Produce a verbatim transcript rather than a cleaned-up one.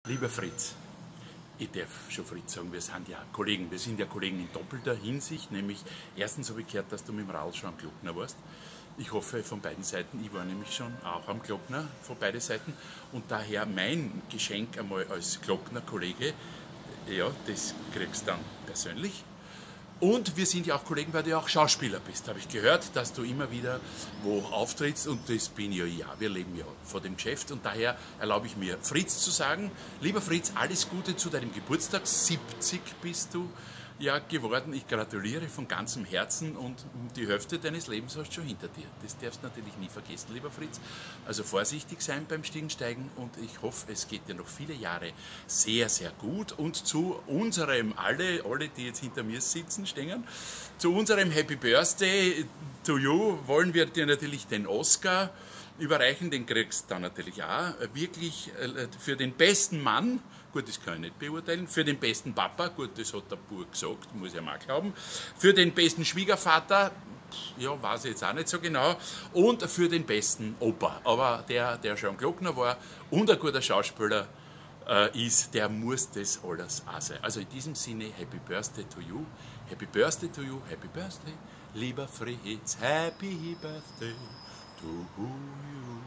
Lieber Fritz, ich darf schon Fritz sagen, wir sind ja Kollegen, wir sind ja Kollegen in doppelter Hinsicht, nämlich erstens habe ich gehört, dass du mit dem Radl schon am Glockner warst. Ich hoffe von beiden Seiten, ich war nämlich schon auch am Glockner von beiden Seiten und daher mein Geschenk einmal als Glockner-Kollege, ja, das kriegst du dann persönlich. Und wir sind ja auch Kollegen, weil du ja auch Schauspieler bist. Habe ich gehört, dass du immer wieder wo auftrittst und das bin ja ja. Wir leben ja vor dem Geschäft und daher erlaube ich mir, Fritz zu sagen. Lieber Fritz, alles Gute zu deinem Geburtstag. siebzig bist du ja geworden. Ich gratuliere von ganzem Herzen und die Hälfte deines Lebens hast du schon hinter dir. Das darfst du natürlich nie vergessen, lieber Fritz. Also vorsichtig sein beim Stiegensteigen und ich hoffe, es geht dir noch viele Jahre sehr, sehr gut. Und zu unserem, alle, alle, die jetzt hinter mir sitzen, stehen, zu unserem Happy Birthday to you wollen wir dir natürlich den Oscar überreichen, den kriegst du dann natürlich auch, wirklich für den besten Mann, gut, das kann ich nicht beurteilen, für den besten Papa, gut, das hat der Bur gesagt, muss ich mal glauben, für den besten Schwiegervater, ja, weiß ich jetzt auch nicht so genau, und für den besten Opa, aber der, der schon Glockner war und ein guter Schauspieler äh, ist, der muss das alles auch sein. Also in diesem Sinne, Happy Birthday to you, Happy Birthday to you, Happy Birthday, lieber Fritz, Happy Birthday to you.